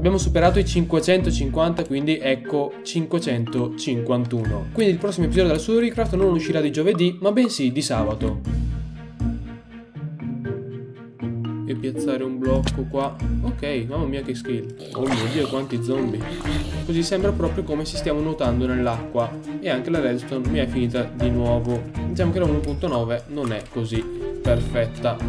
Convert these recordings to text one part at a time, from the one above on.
Abbiamo superato i 550, quindi ecco 551. Quindi il prossimo episodio della Suricraft non uscirà di giovedì, ma bensì di sabato. E piazzare un blocco qua. Ok, mamma mia che skill. Oh mio dio, quanti zombie. Così sembra proprio come se stiamo nuotando nell'acqua. E anche la redstone mi è finita di nuovo. Diciamo che la 1.9 non è così perfetta.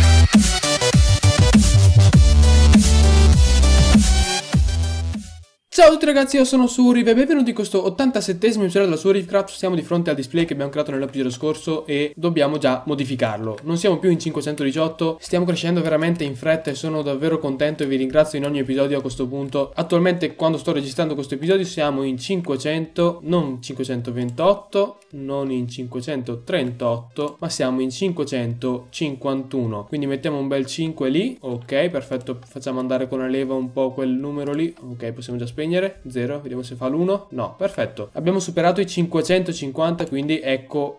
Ciao a tutti ragazzi, io sono Suriv e benvenuti in questo 87esimo episodio della Suricraft. Siamo di fronte al display che abbiamo creato nell'episodio scorso e dobbiamo già modificarlo. Non siamo più in 518, stiamo crescendo veramente in fretta e sono davvero contento e vi ringrazio in ogni episodio a questo punto. Attualmente quando sto registrando questo episodio siamo in 500, non 528, non in 538, ma siamo in 551. Quindi mettiamo un bel 5 lì, ok, perfetto, facciamo andare con la leva un po' quel numero lì, ok, possiamo già spegnere. 0, vediamo se fa l'1. No, perfetto. Abbiamo superato i 550, quindi ecco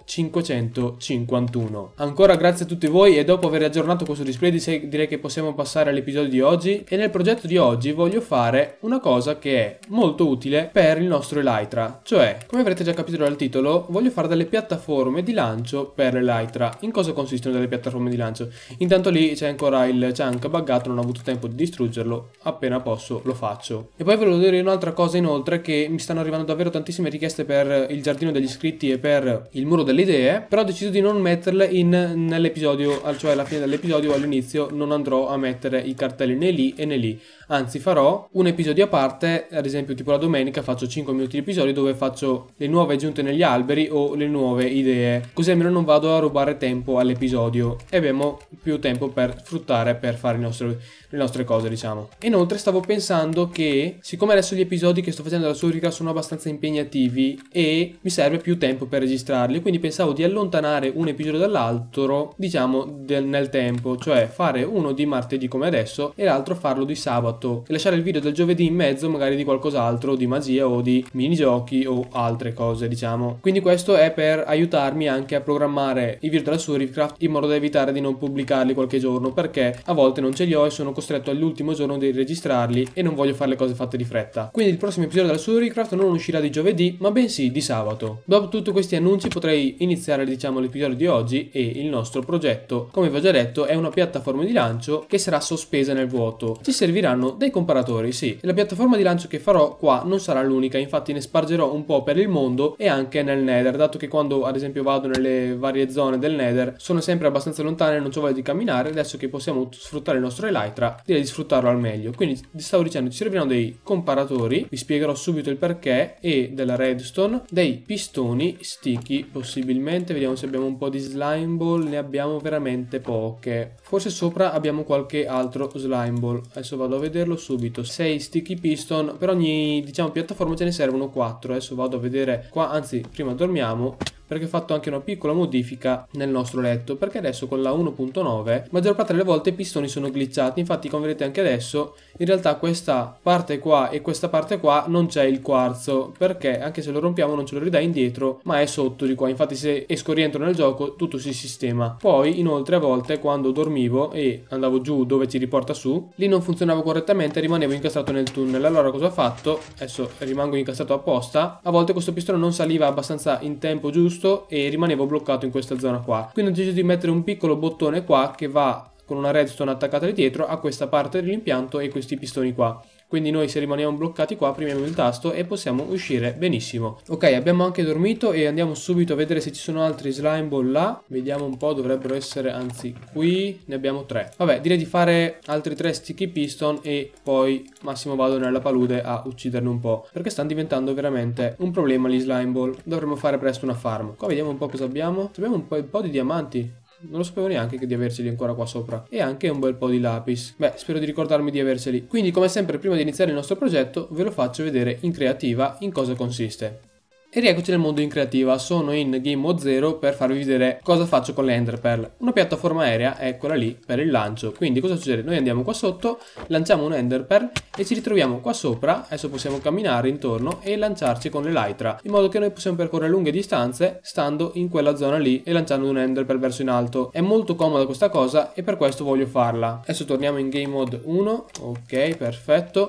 551. Ancora grazie a tutti voi e dopo aver aggiornato questo display direi che possiamo passare all'episodio di oggi. E nel progetto di oggi voglio fare una cosa che è molto utile per il nostro Elytra. Cioè, come avrete già capito dal titolo, voglio fare delle piattaforme di lancio per l'Elytra. In cosa consistono delle piattaforme di lancio? Intanto lì c'è ancora il chunk buggato, non ho avuto tempo di distruggerlo. Appena posso lo faccio. E poi volevo dire un'altra cosa inoltre, che mi stanno arrivando davvero tantissime richieste per il giardino degli iscritti e per il muro delle idee, però ho deciso di non metterle nell'episodio, cioè alla fine dell'episodio o all'inizio non andrò a mettere i cartelli né lì e né lì, anzi farò un episodio a parte, ad esempio tipo la domenica faccio 5 minuti di episodio dove faccio le nuove aggiunte negli alberi o le nuove idee, così almeno non vado a rubare tempo all'episodio e abbiamo più tempo per sfruttare per fare le nostre cose, diciamo. Inoltre stavo pensando che siccome adesso gli episodi che sto facendo della Suricraft sono abbastanza impegnativi e mi serve più tempo per registrarli, quindi pensavo di allontanare un episodio dall'altro, diciamo nel tempo, cioè fare uno di martedì come adesso e l'altro farlo di sabato e lasciare il video del giovedì in mezzo magari di qualcos'altro, di magia o di minigiochi o altre cose, diciamo. Quindi questo è per aiutarmi anche a programmare i video della Suricraft in modo da evitare di non pubblicarli qualche giorno, perché a volte non ce li ho e sono costretto all'ultimo giorno di registrarli e non voglio fare le cose fatte di fretta. Quindi il prossimo episodio della Suricraft non uscirà di giovedì, ma bensì di sabato. Dopo tutti questi annunci potrei iniziare, diciamo, l'episodio di oggi e il nostro progetto, come vi ho già detto, è una piattaforma di lancio che sarà sospesa nel vuoto. Ci serviranno dei comparatori, sì, e la piattaforma di lancio che farò qua non sarà l'unica, infatti ne spargerò un po' per il mondo e anche nel Nether, dato che quando ad esempio vado nelle varie zone del Nether sono sempre abbastanza lontane e non c'ho voglia di camminare. Adesso che possiamo sfruttare il nostro Elytra, direi di sfruttarlo al meglio. Quindi stavo dicendo, ci serviranno dei comparatori, vi spiegherò subito il perché, e della redstone, dei pistoni sticky possibilmente, vediamo se abbiamo un po' di slime ball, ne abbiamo veramente poche, forse sopra abbiamo qualche altro slime ball, adesso vado a vederlo subito. 6 sticky piston, per ogni, diciamo, piattaforma ce ne servono 4, adesso vado a vedere qua, anzi prima dormiamo, perché ho fatto anche una piccola modifica nel nostro letto, perché adesso con la 1.9 maggior parte delle volte i pistoni sono glitchati. Infatti, come vedete anche adesso, in realtà questa parte qua e questa parte qua non c'è il quarzo, perché anche se lo rompiamo non ce lo ridà indietro, ma è sotto di qua. Infatti se esco rientro nel gioco tutto si sistema. Poi inoltre a volte quando dormivo e andavo giù dove ci riporta su, lì non funzionava correttamente, rimanevo incastrato nel tunnel. Allora cosa ho fatto? Adesso rimango incastrato apposta. A volte questo pistone non saliva abbastanza in tempo giusto e rimanevo bloccato in questa zona qua, quindi ho deciso di mettere un piccolo bottone qua che va con una redstone attaccata di dietro a questa parte dell'impianto e questi pistoni qua. Quindi noi se rimaniamo bloccati qua premiamo il tasto e possiamo uscire benissimo. Ok, abbiamo anche dormito e andiamo subito a vedere se ci sono altri slime ball là. Vediamo un po', dovrebbero essere, anzi qui ne abbiamo 3. Vabbè, direi di fare altri 3 sticky piston e poi massimo vado nella palude a ucciderne un po', perché stanno diventando veramente un problema gli slime ball. Dovremmo fare presto una farm. Qua vediamo un po' cosa abbiamo. Abbiamo un po' di diamanti. Non lo sapevo neanche di averceli ancora qua sopra. E anche un bel po' di lapis. Beh, spero di ricordarmi di averceli. Quindi come sempre prima di iniziare il nostro progetto ve lo faccio vedere in creativa in cosa consiste. E rieccoci nel mondo in creativa, sono in Game Mode 0 per farvi vedere cosa faccio con le Ender Pearl. Una piattaforma aerea, eccola lì, per il lancio. Quindi cosa succede? Noi andiamo qua sotto, lanciamo un Ender Pearl e ci ritroviamo qua sopra. Adesso possiamo camminare intorno e lanciarci con l'Elytra, in modo che noi possiamo percorrere lunghe distanze stando in quella zona lì e lanciando un Ender Pearl verso in alto. È molto comoda questa cosa e per questo voglio farla. Adesso torniamo in Game Mode 1, ok, perfetto.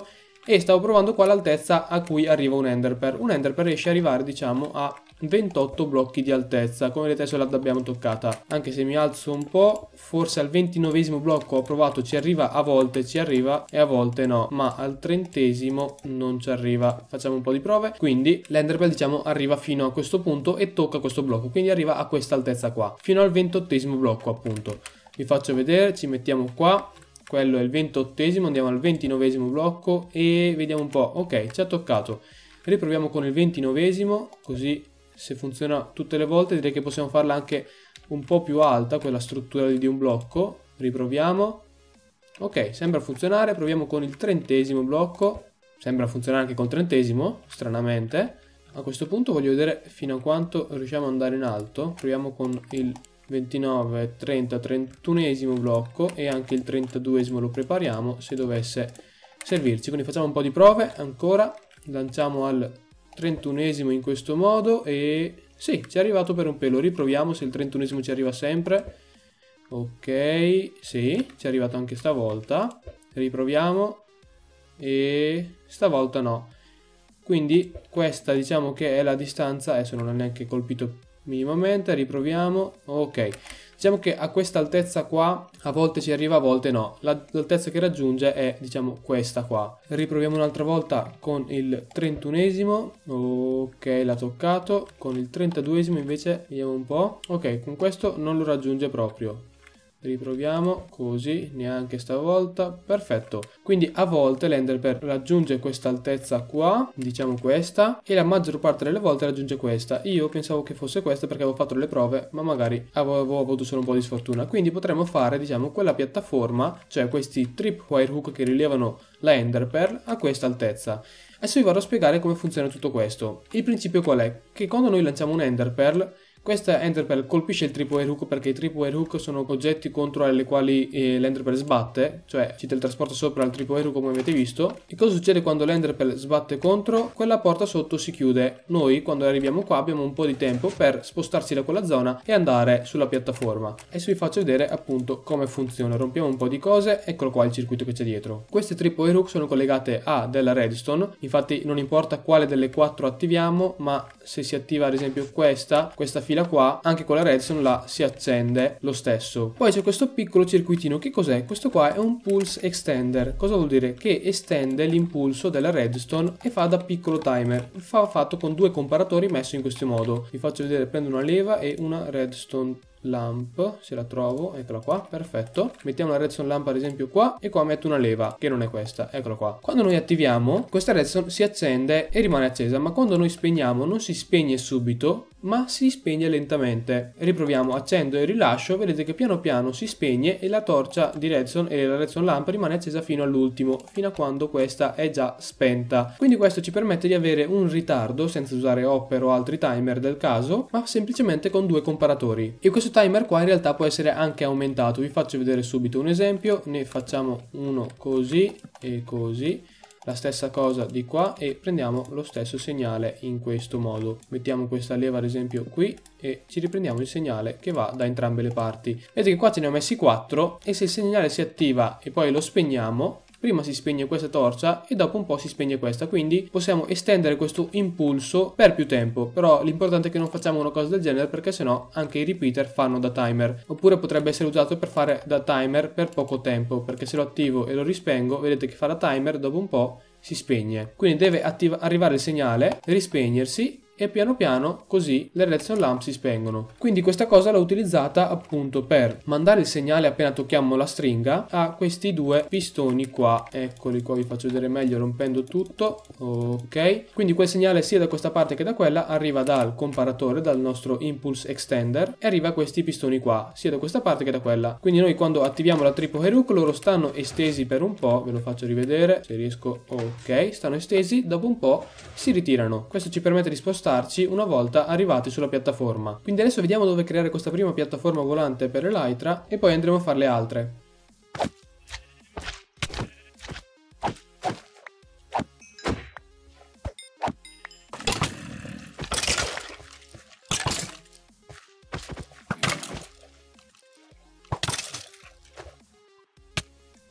e stavo provando qua l'altezza a cui arriva un Enderpearl. Un Enderpearl riesce ad arrivare, diciamo, a 28 blocchi di altezza. Come vedete adesso l'abbiamo toccata, anche se mi alzo un po', forse al 29esimo blocco ho provato, ci arriva, a volte ci arriva e a volte no, ma al 30esimo non ci arriva. Facciamo un po' di prove. Quindi l'Enderpearl, diciamo, arriva fino a questo punto e tocca questo blocco, quindi arriva a questa altezza qua, fino al 28esimo blocco appunto. Vi faccio vedere, ci mettiamo qua, quello è il 28esimo, andiamo al 29esimo blocco e vediamo un po'. Ok, ci ha toccato. Riproviamo con il 29esimo, così se funziona tutte le volte direi che possiamo farla anche un po' più alta, quella struttura di un blocco. Riproviamo. Ok, sembra funzionare. Proviamo con il 30esimo blocco. Sembra funzionare anche col 30esimo, stranamente. A questo punto voglio vedere fino a quanto riusciamo ad andare in alto. Proviamo con il 29, 30, 31esimo blocco e anche il 32esimo lo prepariamo se dovesse servirci. Quindi facciamo un po' di prove ancora. Lanciamo al 31esimo in questo modo e sì, ci è arrivato per un pelo. Riproviamo se il 31esimo ci arriva sempre. Ok, sì, ci è arrivato anche stavolta. Riproviamo e stavolta no. Quindi questa diciamo che è la distanza. Adesso non ha neanche colpito minimamente. Riproviamo. Ok, diciamo che a questa altezza qua a volte ci arriva, a volte no. L'altezza che raggiunge è, diciamo, questa qua. Riproviamo un'altra volta con il 31esimo. Ok, l'ha toccato. Con il 32esimo invece vediamo un po'. Ok, con questo non lo raggiunge proprio. Riproviamo, così, neanche stavolta. Perfetto. Quindi a volte l'Enderpearl raggiunge questa altezza qua, diciamo questa, e la maggior parte delle volte raggiunge questa. Io pensavo che fosse questa perché avevo fatto le prove, ma magari avevo avuto solo un po' di sfortuna. Quindi potremmo fare, diciamo, quella piattaforma, cioè questi tripwire hook che rilevano la Enderpearl a questa altezza. Adesso vi vado a spiegare come funziona tutto questo. Il principio qual è? Che quando noi lanciamo un Enderpearl, questa Enderpearl colpisce il tripwire hook, perché i tripwire hook sono oggetti contro alle quali l'Enderpearl sbatte, cioè ci teletrasporta sopra il tripwire hook come avete visto. E cosa succede quando l'Enderpearl sbatte contro? Quella porta sotto si chiude. Noi quando arriviamo qua abbiamo un po' di tempo per spostarci da quella zona e andare sulla piattaforma. Adesso vi faccio vedere appunto come funziona. Rompiamo un po' di cose, eccolo qua il circuito che c'è dietro. Queste tripwire hook sono collegate a della redstone, infatti non importa quale delle quattro attiviamo, ma se si attiva ad esempio questa fila qua, anche con la redstone la si accende lo stesso. Poi c'è questo piccolo circuitino. Che cos'è? Questo qua è un pulse extender. Cosa vuol dire? Che estende l'impulso della redstone e fa da piccolo timer. Fatto con due comparatori messi in questo modo. Vi faccio vedere, prendo una leva e una redstone lamp, se la trovo, eccola qua, perfetto. Mettiamo una redstone lamp ad esempio qua e qua metto una leva che non è questa, eccola qua. Quando noi attiviamo questa redstone si accende e rimane accesa, ma quando noi spegniamo non si spegne subito ma si spegne lentamente. Riproviamo, accendo e rilascio, vedete che piano piano si spegne e la torcia di redstone e la redstone lamp rimane accesa fino all'ultimo, fino a quando questa è già spenta. Quindi questo ci permette di avere un ritardo senza usare hopper o altri timer del caso, ma semplicemente con due comparatori. E questo timer qua in realtà può essere anche aumentato. Vi faccio vedere subito un esempio. Ne facciamo uno così e così, la stessa cosa di qua, e prendiamo lo stesso segnale in questo modo. Mettiamo questa leva ad esempio qui e ci riprendiamo il segnale che va da entrambe le parti. Vedete che qua ce ne ho messi 4 e se il segnale si attiva e poi lo spegniamo, prima si spegne questa torcia e dopo un po' si spegne questa, quindi possiamo estendere questo impulso per più tempo. Però l'importante è che non facciamo una cosa del genere, perché sennò anche i repeater fanno da timer. Oppure potrebbe essere usato per fare da timer per poco tempo, perché se lo attivo e lo rispengo vedete che fa da timer, dopo un po' si spegne. Quindi deve arrivare il segnale, rispegnersi e piano piano così le redstone lamp si spengono. Quindi questa cosa l'ho utilizzata appunto per mandare il segnale appena tocchiamo la stringa a questi due pistoni qua. Eccoli qua, vi faccio vedere meglio rompendo tutto. Ok, quindi quel segnale sia da questa parte che da quella arriva dal comparatore, dal nostro impulse extender, e arriva a questi pistoni qua, sia da questa parte che da quella. Quindi noi quando attiviamo la tripwire hook loro stanno estesi per un po', ve lo faccio rivedere se riesco. Ok, stanno estesi, dopo un po' si ritirano. Questo ci permette di spostarci una volta arrivati sulla piattaforma. Quindi adesso vediamo dove creare questa prima piattaforma volante per Elytra e poi andremo a fare le altre.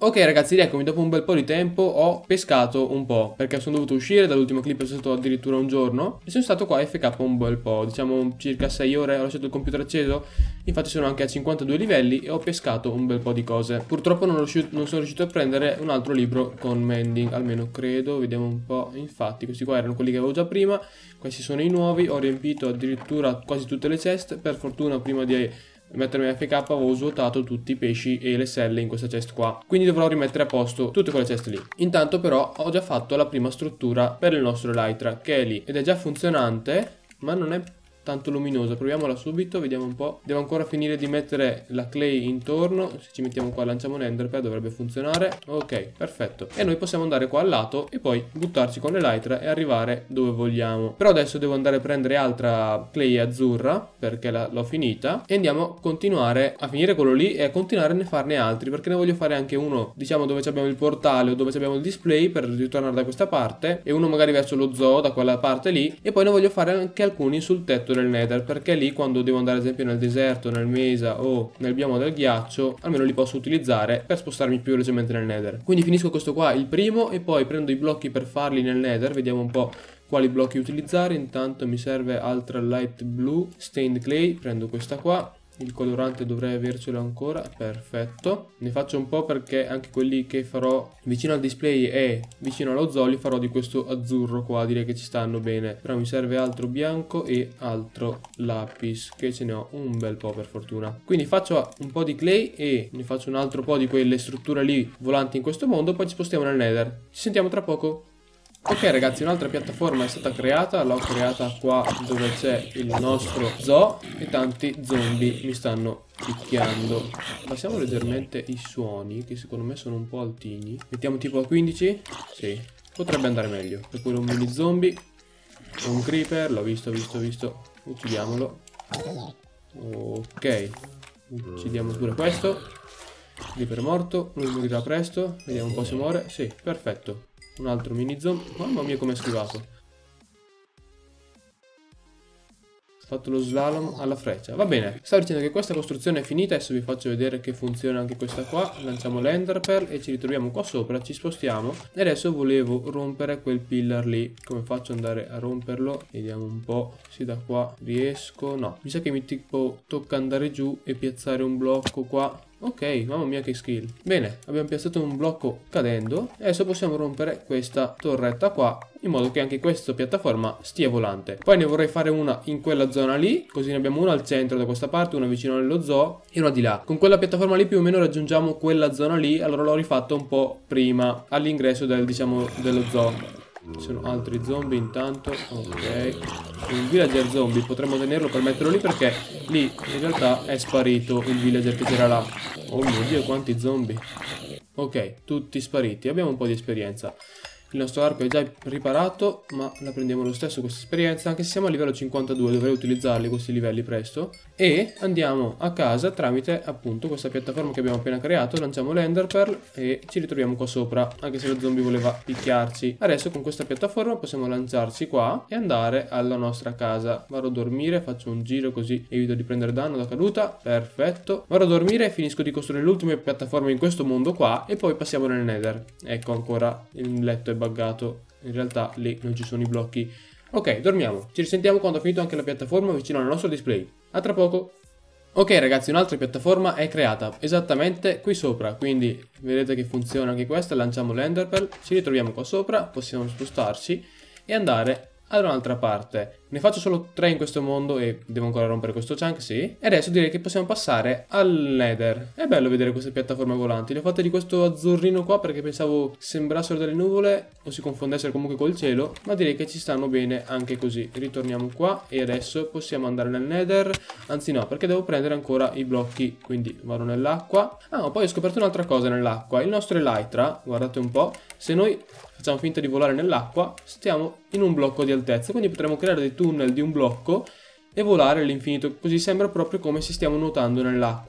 Ok ragazzi, rieccomi, dopo un bel po' di tempo ho pescato un po', perché sono dovuto uscire, dall'ultimo clip è stato addirittura un giorno, e sono stato qua a FK un bel po', diciamo circa 6 ore, ho lasciato il computer acceso, infatti sono anche a 52 livelli e ho pescato un bel po' di cose. Purtroppo non sono riuscito a prendere un altro libro con mending, almeno credo, vediamo un po', infatti questi qua erano quelli che avevo già prima, questi sono i nuovi, ho riempito addirittura quasi tutte le ceste, per fortuna prima di mettermi a FK avevo svuotato tutti i pesci e le selle in questa chest qua, quindi dovrò rimettere a posto tutte quelle ceste lì. Intanto però ho già fatto la prima struttura per il nostro elytra, che è lì ed è già funzionante, ma non è tanto luminosa. Proviamola subito, vediamo un po'. Devo ancora finire di mettere la clay intorno. Se ci mettiamo qua, lanciamo un enderpearl, dovrebbe funzionare. Ok, perfetto. E noi possiamo andare qua al lato e poi buttarci con l'elytra e arrivare dove vogliamo. Però adesso devo andare a prendere altra clay azzurra, perché l'ho finita, e andiamo a continuare a finire quello lì e a continuare a farne altri, perché ne voglio fare anche uno, diciamo, dove abbiamo il portale o dove abbiamo il display per ritornare da questa parte, e uno magari verso lo zoo da quella parte lì, e poi ne voglio fare anche alcuni sul tetto del Nether, perché lì quando devo andare ad esempio nel deserto, nel mesa o nel bioma del ghiaccio, almeno li posso utilizzare per spostarmi più velocemente nel Nether. Quindi finisco questo qua, il primo, e poi prendo i blocchi per farli nel Nether. Vediamo un po' quali blocchi utilizzare. Intanto mi serve altra light blue stained clay, prendo questa qua. Il colorante dovrei avercelo ancora, perfetto. Ne faccio un po' perché anche quelli che farò vicino al display e vicino allo zoo li farò di questo azzurro qua, direi che ci stanno bene. Però mi serve altro bianco e altro lapis, che ce ne ho un bel po' per fortuna. Quindi faccio un po' di clay e ne faccio un altro po' di quelle strutture lì volanti in questo mondo, poi ci spostiamo nel Nether. Ci sentiamo tra poco. Ok ragazzi, un'altra piattaforma è stata creata, l'ho creata qua dove c'è il nostro zoo e tanti zombie mi stanno picchiando. Abbassiamo leggermente i suoni, che secondo me sono un po' altini. Mettiamo tipo a 15? Sì, potrebbe andare meglio. E poi un mini zombie, un creeper, l'ho visto, uccidiamolo. Ok, uccidiamo pure questo. Creeper è morto, lui morirà presto, vediamo un po' se muore. Sì, perfetto. Un altro mini zombie. Mamma mia come è schivato. Ho fatto lo slalom alla freccia. Va bene. Stavo dicendo che questa costruzione è finita. Adesso vi faccio vedere che funziona anche questa qua. Lanciamo l'enderpearl e ci ritroviamo qua sopra. Ci spostiamo. E adesso volevo rompere quel pillar lì. Come faccio ad andare a romperlo? Vediamo un po'. Se da qua riesco. No. Mi sa che mi tipo tocca andare giù e piazzare un blocco qua. Ok, mamma mia che skill. Bene, abbiamo piazzato un blocco cadendo e adesso possiamo rompere questa torretta qua, in modo che anche questa piattaforma stia volante. Poi ne vorrei fare una in quella zona lì, così ne abbiamo una al centro da questa parte, una vicino allo zoo e una di là. Con quella piattaforma lì più o meno raggiungiamo quella zona lì, allora l'ho rifatto un po' prima, all'ingresso dello zoo. Ci sono altri zombie intanto. Ok, un villager zombie potremmo tenerlo per metterlo lì, perché lì in realtà è sparito il villager che c'era là. Oh mio Dio, quanti zombie. Ok, tutti spariti, abbiamo un po' di esperienza. Il nostro arco è già riparato, ma la prendiamo lo stesso questa esperienza, anche se siamo a livello 52, dovrei utilizzarli questi livelli presto. E andiamo a casa tramite appunto questa piattaforma che abbiamo appena creato, lanciamo l'enderpearl e ci ritroviamo qua sopra, anche se lo zombie voleva picchiarci. Adesso con questa piattaforma possiamo lanciarci qua e andare alla nostra casa. Vado a dormire, faccio un giro così evito di prendere danno da caduta, perfetto. Vado a dormire e finisco di costruire l'ultima piattaforma in questo mondo qua e poi passiamo nel Nether. Ecco, ancora il letto è buggato, in realtà lì non ci sono i blocchi. Ok, dormiamo, ci risentiamo quando ho finito anche la piattaforma vicino al nostro display. A tra poco. Ok ragazzi, un'altra piattaforma è creata esattamente qui sopra, quindi vedete che funziona anche questa. Lanciamo l'enderpearl, ci ritroviamo qua sopra, possiamo spostarci e andare ad un'altra parte. Ne faccio solo 3 in questo mondo e devo ancora rompere questo chunk, sì. E adesso direi che possiamo passare al Nether. È bello vedere queste piattaforme volanti. Le ho fatte di questo azzurrino qua perché pensavo sembrassero delle nuvole o si confondessero comunque col cielo, ma direi che ci stanno bene anche così. Ritorniamo qua e adesso possiamo andare nel Nether. Anzi no, perché devo prendere ancora i blocchi, quindi vado nell'acqua. Ah, poi ho scoperto un'altra cosa nell'acqua. Il nostro elytra, guardate un po', se noi facciamo finta di volare nell'acqua, stiamo in un blocco di altezza, quindi potremo creare dei tunnel di un blocco e volare all'infinito, così sembra proprio come se stiamo nuotando nell'acqua.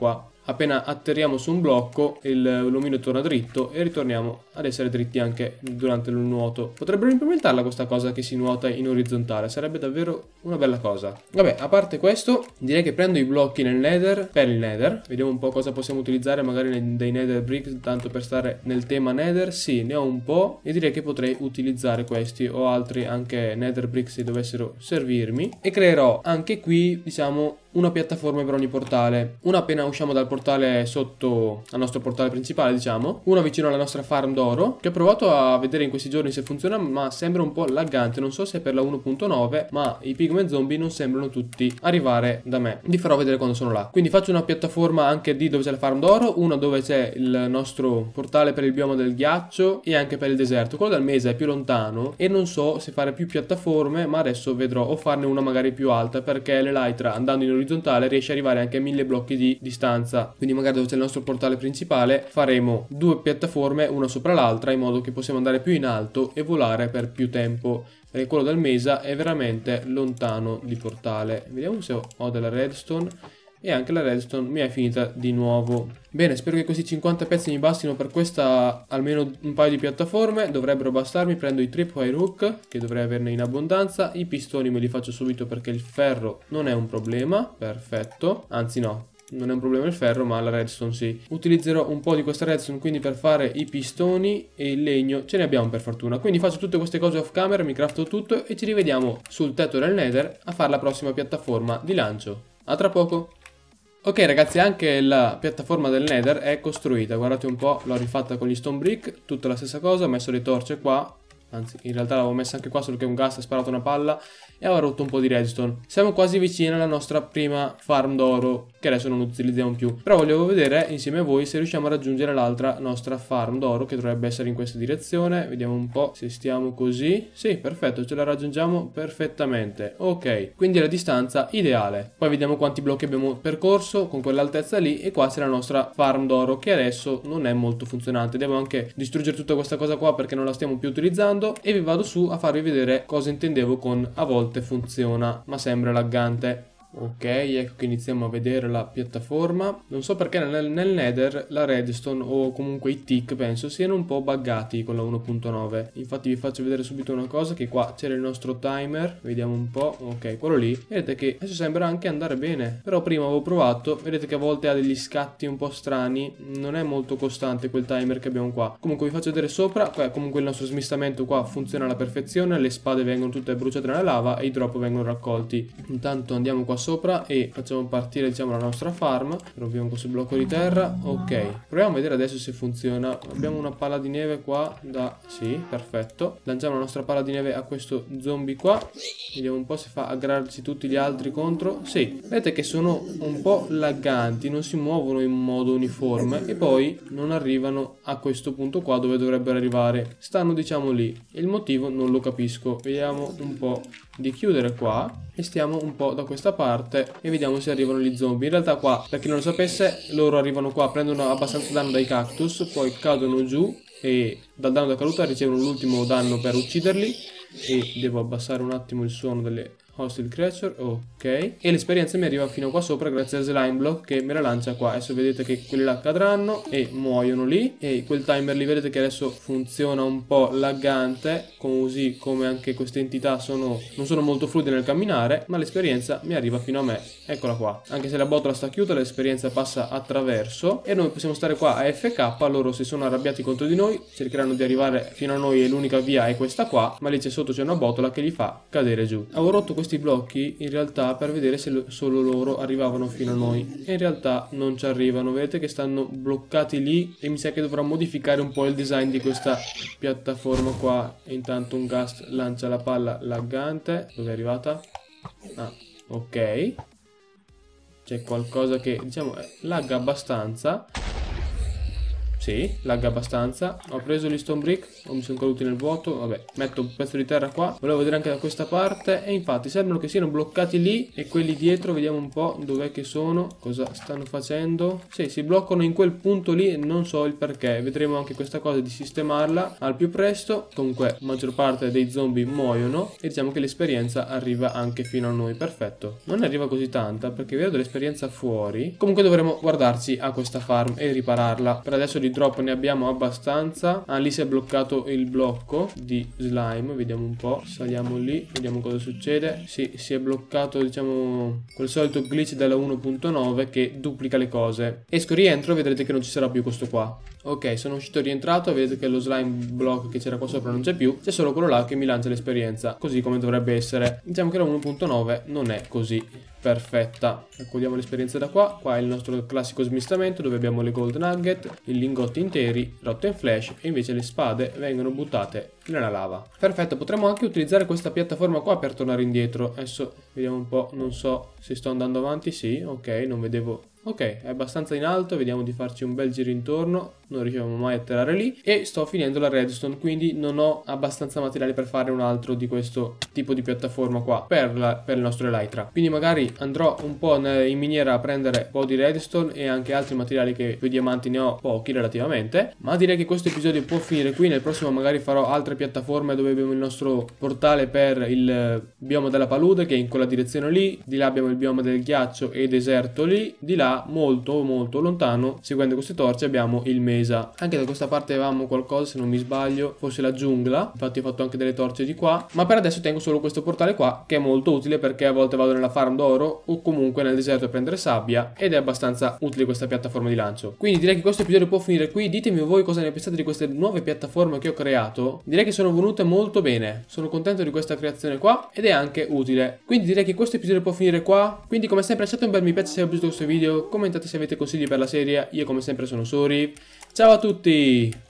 appena atterriamo su un blocco l'omino torna dritto e ritorniamo ad essere dritti anche durante il nuoto. Potrebbero implementarla questa cosa che si nuota in orizzontale, sarebbe davvero una bella cosa. Vabbè, a parte questo, direi che prendo i blocchi nel nether, per il nether, vediamo un po' cosa possiamo utilizzare magari dei nether bricks, tanto per stare nel tema nether. Sì, ne ho un po' e direi che potrei utilizzare questi o altri anche nether bricks se dovessero servirmi, e creerò anche qui, diciamo, una piattaforma per ogni portale. Una appena usciamo dal portale sotto al nostro portale principale, diciamo. Una vicino alla nostra farm d'oro, che ho provato a vedere in questi giorni se funziona, ma sembra un po' laggante. Non so se è per la 1.9, ma i pigme zombie non sembrano tutti arrivare da me. Vi farò vedere quando sono là. Quindi faccio una piattaforma anche di dove c'è la farm d'oro, una dove c'è il nostro portale per il bioma del ghiaccio e anche per il deserto. Quello dal mese è più lontano e non so se fare più piattaforme, ma adesso vedrò, o farne una magari più alta, perché l'elytra andando in orizzontale riesce ad arrivare anche a 1000 blocchi di distanza. Quindi magari dove c'è il nostro portale principale faremo due piattaforme una sopra l'altra, in modo che possiamo andare più in alto e volare per più tempo, perché quello del Mesa è veramente lontano di portale. Vediamo se ho della redstone, e anche la redstone mi è finita di nuovo. Bene, spero che questi 50 pezzi mi bastino per questa, almeno un paio di piattaforme, dovrebbero bastarmi. Prendo i tripwire hook, che dovrei averne in abbondanza, i pistoni me li faccio subito perché il ferro non è un problema, perfetto, anzi no, non è un problema il ferro, ma la redstone sì. Utilizzerò un po' di questa redstone quindi per fare i pistoni, e il legno ce ne abbiamo per fortuna. Quindi faccio tutte queste cose off camera, mi crafto tutto e ci rivediamo sul tetto del nether a fare la prossima piattaforma di lancio. A tra poco. Ok ragazzi, anche la piattaforma del nether è costruita, guardate un po', l'ho rifatta con gli stone brick, tutta la stessa cosa, ho messo le torce qua, anzi in realtà l'avevo messa anche qua, solo che un gas ha sparato una palla e ho rotto un po' di redstone. Siamo quasi vicini alla nostra prima farm d'oro, che adesso non utilizziamo più, però volevo vedere insieme a voi se riusciamo a raggiungere l'altra nostra farm d'oro, che dovrebbe essere in questa direzione. Vediamo un po' se stiamo così. Sì, perfetto, ce la raggiungiamo perfettamente. Ok, quindi la distanza ideale. Poi vediamo quanti blocchi abbiamo percorso con quell'altezza lì, e qua c'è la nostra farm d'oro, che adesso non è molto funzionante. Devo anche distruggere tutta questa cosa qua perché non la stiamo più utilizzando, e vi vado su a farvi vedere cosa intendevo con a volte funziona ma sembra laggante. Ok, ecco che iniziamo a vedere la piattaforma. Non so perché nel nether la redstone, o comunque i tick penso, siano un po' buggati con la 1.9. Infatti vi faccio vedere subito una cosa, che qua c'era il nostro timer, vediamo un po'. Ok, quello lì, vedete che adesso sembra anche andare bene, però prima avevo provato, vedete che a volte ha degli scatti un po' strani, non è molto costante quel timer che abbiamo qua. Comunque vi faccio vedere sopra, comunque il nostro smistamento qua funziona alla perfezione, le spade vengono tutte bruciate nella lava e i drop vengono raccolti. Intanto andiamo qua sopra e facciamo partire, diciamo, la nostra farm. Rompiamo questo blocco di terra. Ok, proviamo a vedere adesso se funziona. Abbiamo una palla di neve qua da... sì, perfetto. Lanciamo la nostra palla di neve a questo zombie qua, vediamo un po' se fa aggrarsi tutti gli altri contro. Sì, vedete che sono un po' lagganti, non si muovono in modo uniforme e poi non arrivano a questo punto qua dove dovrebbero arrivare. Stanno, diciamo, lì. Il motivo non lo capisco. Vediamo un po' di chiudere qua e stiamo un po' da questa parte e vediamo se arrivano gli zombie. In realtà qua, per chi non lo sapesse, loro arrivano qua, prendono abbastanza danno dai cactus, poi cadono giù e dal danno da caduta ricevono l'ultimo danno per ucciderli. E devo abbassare un attimo il suono delle hostile creature. Ok, e l'esperienza mi arriva fino a qua sopra grazie a slime block che me la lancia qua. Adesso vedete che quelli là cadranno e muoiono lì, e quel timer lì vedete che adesso funziona un po' laggante, così come anche queste entità non sono molto fluide nel camminare, ma l'esperienza mi arriva fino a me. Eccola qua, anche se la botola sta chiusa l'esperienza passa attraverso e noi possiamo stare qua a FK. Loro si sono arrabbiati contro di noi, cercheranno di arrivare fino a noi e l'unica via è questa qua, ma lì sotto c'è una botola che li fa cadere giù. Avevo rotto questi blocchi in realtà per vedere se solo loro arrivavano fino a noi, e in realtà non ci arrivano. Vedete che stanno bloccati lì e mi sa che dovrò modificare un po' il design di questa piattaforma qua. E intanto un ghast lancia la palla laggante. Dove è arrivata? Ah, ok, c'è qualcosa che, diciamo, lagga abbastanza. Sì, lagga abbastanza. Ho preso gli stone brick, o mi sono caduti nel vuoto. Vabbè, metto un pezzo di terra qua. Volevo vedere anche da questa parte. E infatti sembrano che siano bloccati lì. E quelli dietro, vediamo un po' dov'è che sono, cosa stanno facendo. Sì, si bloccano in quel punto lì e non so il perché. Vedremo anche questa cosa di sistemarla al più presto. Comunque la maggior parte dei zombie muoiono e diciamo che l'esperienza arriva anche fino a noi. Perfetto, non ne arriva così tanta perché vedo dell'esperienza fuori. Comunque dovremo guardarci a questa farm e ripararla. Per adesso di drop ne abbiamo abbastanza. Ah, lì si è bloccato il blocco di slime, vediamo un po', saliamo lì, vediamo cosa succede. Sì, si è bloccato, diciamo, quel solito glitch della 1.9 che duplica le cose. Esco, rientro e vedrete che non ci sarà più questo qua. Ok, sono uscito e rientrato, vedete che lo slime block che c'era qua sopra non c'è più, c'è solo quello là che mi lancia l'esperienza, così come dovrebbe essere. Diciamo che la 1.9 non è così perfetta. Raccogliamo l'esperienza da qua. Qua è il nostro classico smistamento dove abbiamo le gold nugget, i lingotti interi, rotten flash, e invece le spade vengono buttate nella lava. Perfetto, potremmo anche utilizzare questa piattaforma qua per tornare indietro. Adesso vediamo un po', non so se sto andando avanti. Sì, ok, non vedevo. Ok, è abbastanza in alto, vediamo di farci un bel giro intorno, non riusciamo mai a atterrare lì e sto finendo la redstone, quindi non ho abbastanza materiale per fare un altro di questo tipo di piattaforma qua per il nostro elytra. Quindi magari andrò un po' in miniera a prendere un po' di redstone e anche altri materiali, che i diamanti ne ho pochi relativamente, ma direi che questo episodio può finire qui. Nel prossimo magari farò altre piattaforme dove abbiamo il nostro portale per il bioma della palude che è in quella direzione lì, di là abbiamo il bioma del ghiaccio e deserto lì, di là molto molto lontano seguendo queste torce abbiamo il mesa. Anche da questa parte avevamo qualcosa, se non mi sbaglio, forse la giungla, infatti ho fatto anche delle torce di qua, ma per adesso tengo solo questo portale qua che è molto utile perché a volte vado nella farm d'oro o comunque nel deserto a prendere sabbia ed è abbastanza utile questa piattaforma di lancio. Quindi direi che questo episodio può finire qui. Ditemi voi cosa ne pensate di queste nuove piattaforme che ho creato. Direi che sono venute molto bene, sono contento di questa creazione qua ed è anche utile. Quindi direi che questo episodio può finire qua. Quindi come sempre lasciate un bel mi piace se vi è piaciuto questo video, commentate se avete consigli per la serie. Io come sempre sono Suri. Ciao a tutti!